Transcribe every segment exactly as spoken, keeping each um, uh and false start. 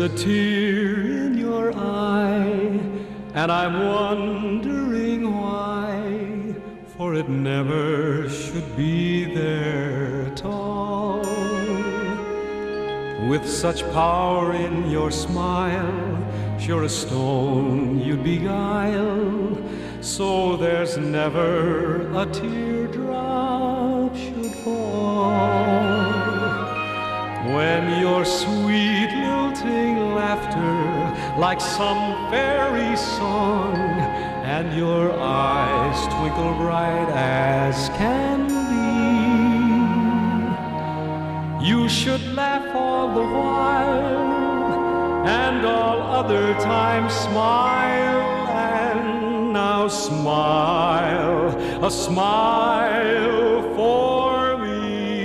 a tear in your eye, and I'm wondering why, for it never should be there at all. With such power in your smile, sure a stone you'd beguile, so there's never a teardrop should fall. When your sweet lilting laughter, like some fairy song, and your eyes twinkle bright as can be, you should laugh all the while, and all other times smile, and now smile, a smile for me.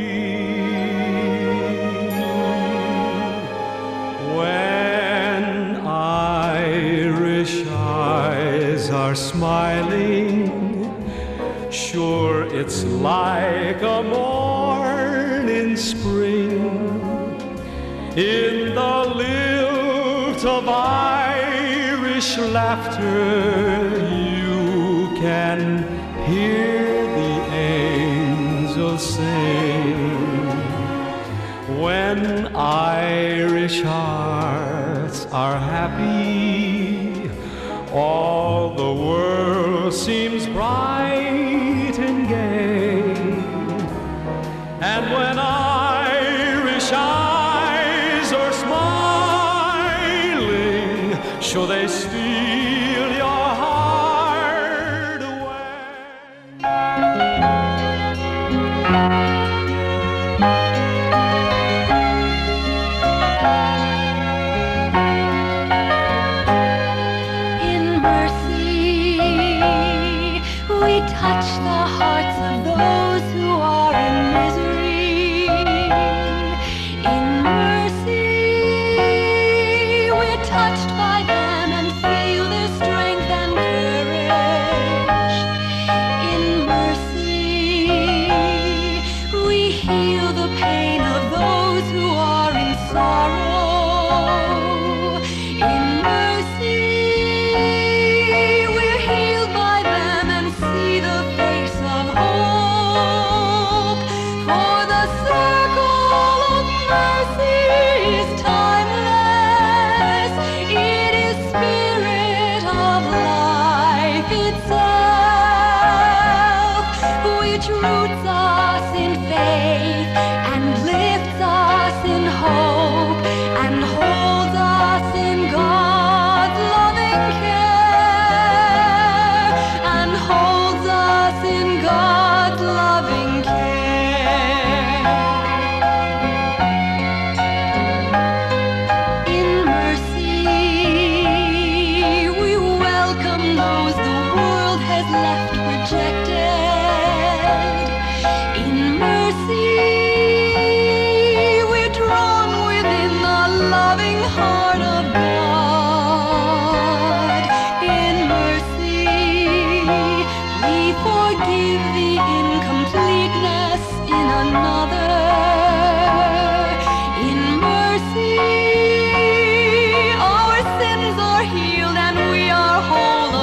When Irish eyes are smiling, sure it's like a morn in spring. In the lilt of Irish laughter, you can hear the angels sing. When Irish hearts are happy, all the world seems bright and gay. And when Irish eyes are smiling, sure they steal your heart away. In mercy, we touch the hearts of those who are in misery. In mercy, we're touched by them and feel their strength and courage. In mercy, we heal the pain of those who are in sorrow. In mercy, we're healed by them and see the face of hope. For the circle of mercy is timeless. It is spirit of life itself, which roots us in faith and lifts us in hope and holds us in God's loving care, and holds us in God's loving care. In mercy, we welcome those the world has left rejected. In mercy, we're drawn within the loving heart of God. In mercy, we forgive the incompleteness in another. In mercy, our sins are healed and we are whole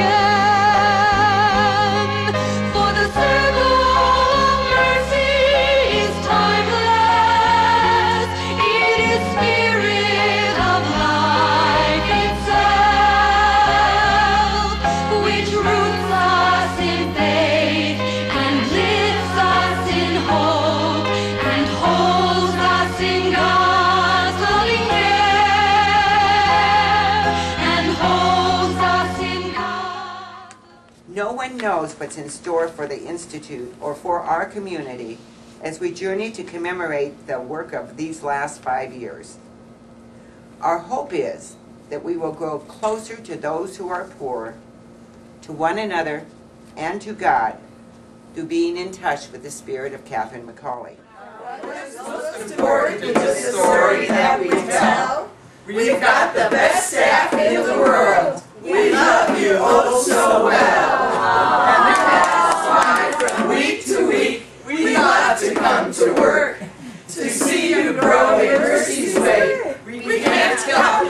again. For the circle of mercy is timeless. It is spirit of life itself, which roots us in faith and lifts us in hope and holds us in God's loving care, and holds us in God's. No one knows what's in store for the Institute or for our community as we journey to commemorate the work of these last five years. Our hope is that we will grow closer to those who are poor, to one another, and to God through being in touch with the spirit of Catherine McCauley. Most important is the story that we tell. We've got the best staff in the world. We love you oh so well. And that's why from week to week we love to come to work to see you grow in mercy's way. We can't help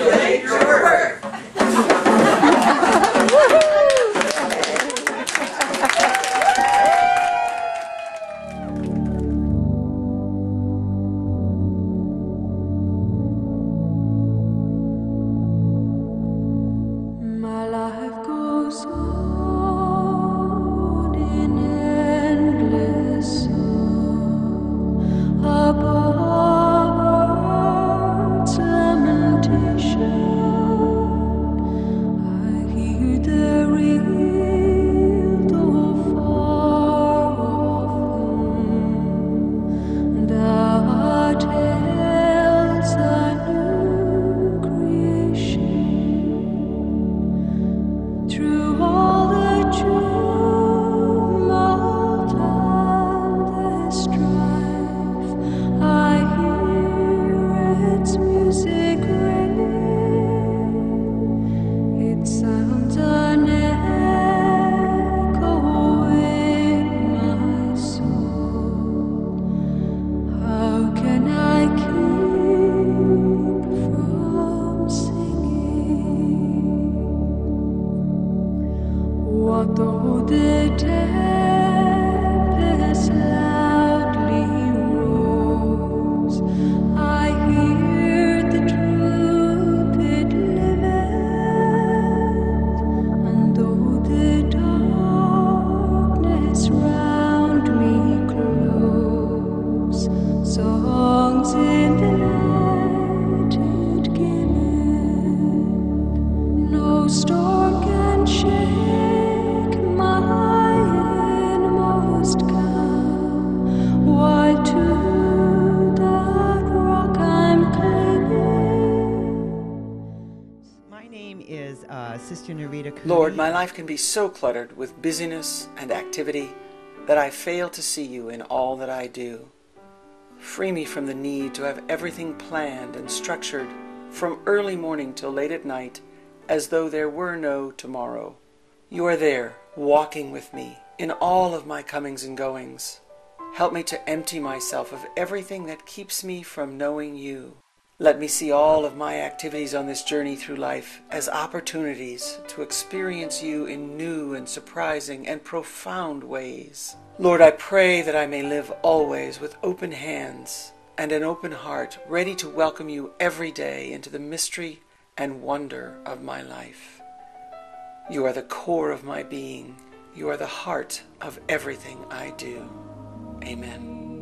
Sister Norita Cooney. Lord, my life can be so cluttered with busyness and activity that I fail to see you in all that I do. Free me from the need to have everything planned and structured from early morning till late at night, as though there were no tomorrow. You are there, walking with me in all of my comings and goings. Help me to empty myself of everything that keeps me from knowing you. Let me see all of my activities on this journey through life as opportunities to experience you in new and surprising and profound ways. Lord, I pray that I may live always with open hands and an open heart, ready to welcome you every day into the mystery and wonder of my life. You are the core of my being. You are the heart of everything I do. Amen.